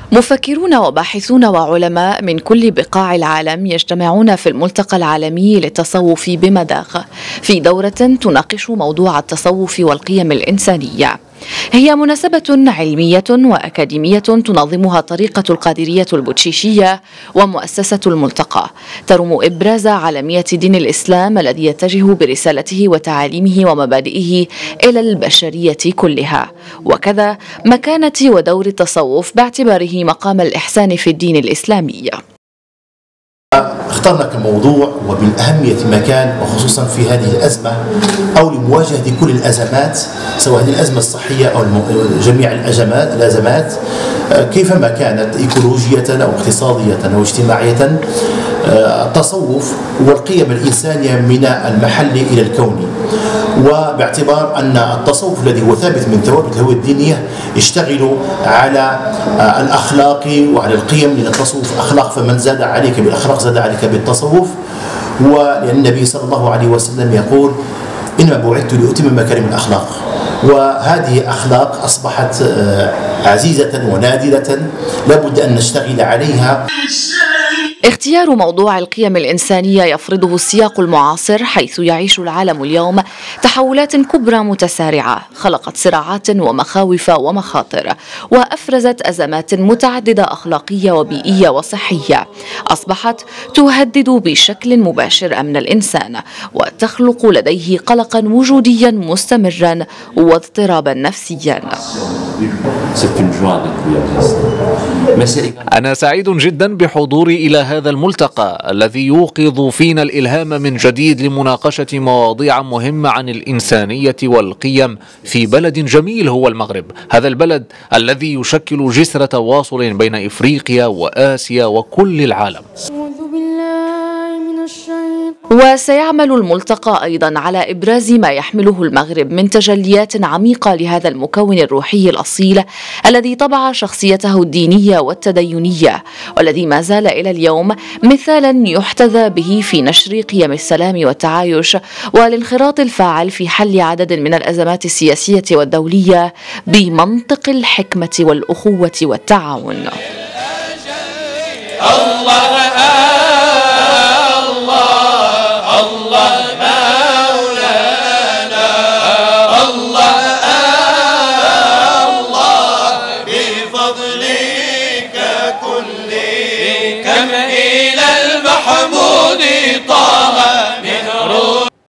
مفكرون وباحثون وعلماء من كل بقاع العالم يجتمعون في الملتقى العالمي للتصوف بمداغ في دورة تناقش موضوع التصوف والقيم الإنسانية. هي مناسبة علمية وأكاديمية تنظمها طريقة القادرية البوتشيشية ومؤسسة الملتقى، ترم إبراز عالمية دين الإسلام الذي يتجه برسالته وتعاليمه ومبادئه إلى البشرية كلها، وكذا مكانة ودور التصوف باعتباره مقام الإحسان في الدين الإسلامي. اخترنا كموضوع ومن أهمية مكان وخصوصا في هذه الأزمة أو لمواجهة كل الأزمات، سواء هذه الأزمة الصحية أو جميع الأزمات كيفما كانت إيكولوجية أو اقتصادية أو اجتماعية. التصوف والقيم الإنسانية من المحل إلى الكون، وباعتبار أن التصوف الذي هو ثابت من ثوابت الهوية الدينية يشتغل على الأخلاق وعلى القيم، لأن التصوف أخلاق، فمن زاد عليك بالأخلاق زاد عليك بالتصوف. ولأن النبي صلى الله عليه وسلم يقول: إنما بعثت لأتمم مكارم الأخلاق، وهذه أخلاق أصبحت عزيزة ونادرة لابد أن نشتغل عليها. اختيار موضوع القيم الإنسانية يفرضه السياق المعاصر، حيث يعيش العالم اليوم تحولات كبرى متسارعة خلقت صراعات ومخاوف ومخاطر، وأفرزت أزمات متعددة أخلاقية وبيئية وصحية أصبحت تهدد بشكل مباشر أمن الإنسان، وتخلق لديه قلقا وجوديا مستمرا واضطرابا نفسيا. أنا سعيد جدا بحضوري إلى هذا الملتقى الذي يوقظ فينا الإلهام من جديد لمناقشة مواضيع مهمة عن الإنسانية والقيم في بلد جميل هو المغرب، هذا البلد الذي يشكل جسر تواصل بين إفريقيا وآسيا وكل العالم. وسيعمل الملتقى أيضا على إبراز ما يحمله المغرب من تجليات عميقة لهذا المكون الروحي الأصيل الذي طبع شخصيته الدينية والتدينية، والذي ما زال إلى اليوم مثالا يحتذى به في نشر قيم السلام والتعايش والانخراط الفاعل في حل عدد من الأزمات السياسية والدولية بمنطق الحكمة والأخوة والتعاون.